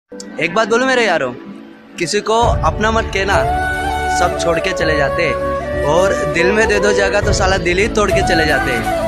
एक बात बोलूं मेरे यारों, किसी को अपना मत कहना, सब छोड़ के चले जाते, और दिल में दे दो जगह तो साला दिल ही तोड़ के चले जाते।